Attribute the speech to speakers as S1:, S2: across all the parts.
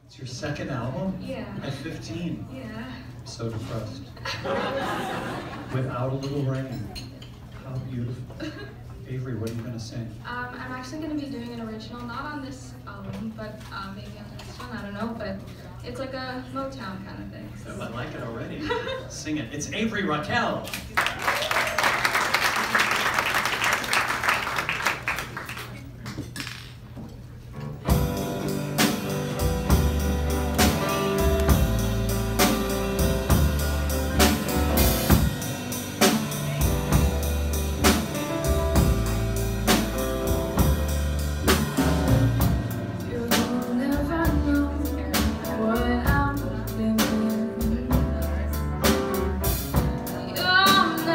S1: It's your second album?
S2: Yeah.
S1: At 15?
S2: Yeah.
S1: I'm so depressed. Without a Little Rain. How beautiful. Avery, what are you going to sing?
S2: I'm actually going to be doing an original, not on this album, but maybe on the next one, I don't know, but it's like a Motown kind of thing. So.
S1: Oh, I like it already. Sing it. It's Avery Raquel.
S2: You'll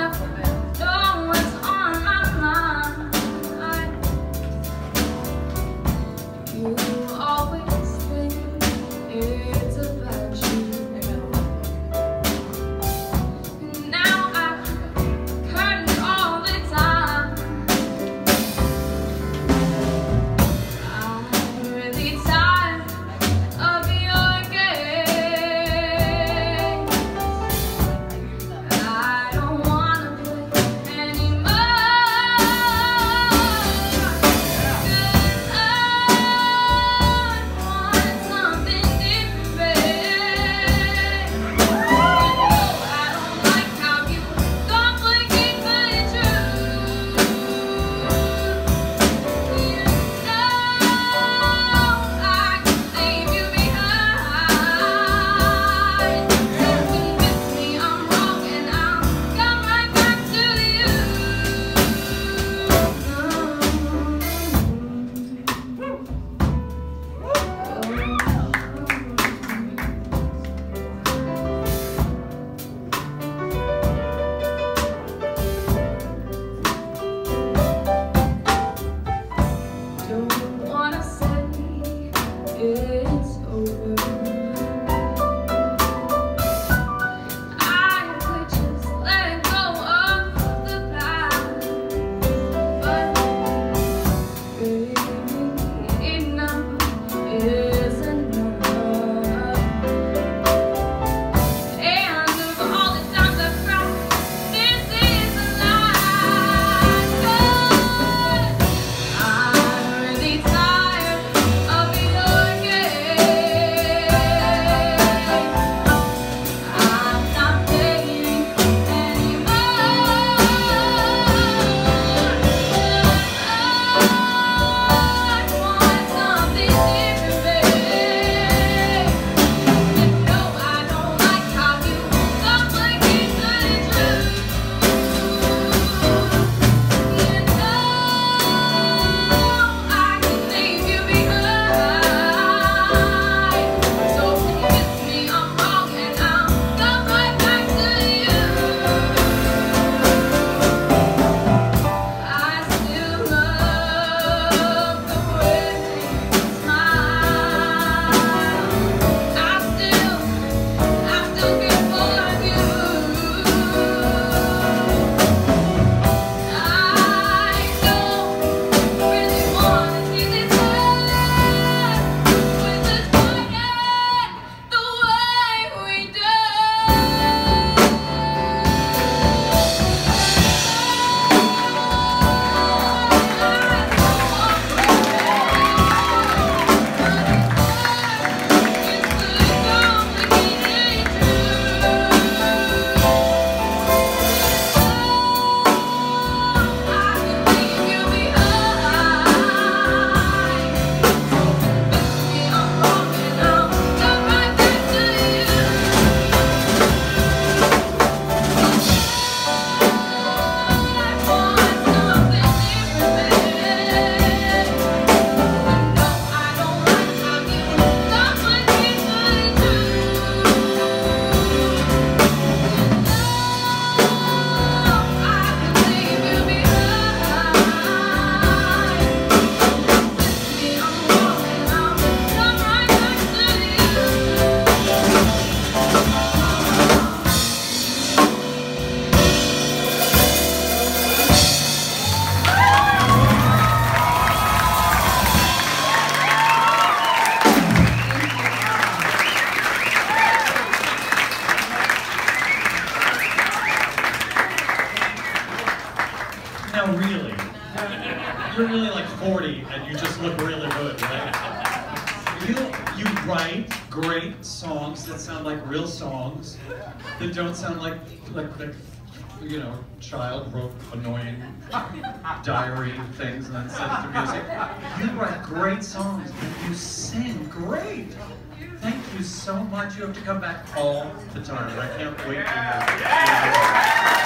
S1: really. You're really like 40 and you just look really good, right? You write great songs that sound like real songs, that don't sound like you know, child wrote annoying diary things and then sent it to music. You write great songs and you sing great. Thank you so much. You have to come back all the time. I can't wait to hear you.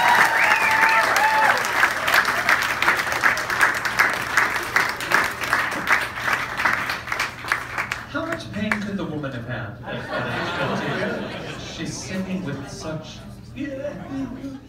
S1: How much pain could the woman have had at age 15? She's singing with such...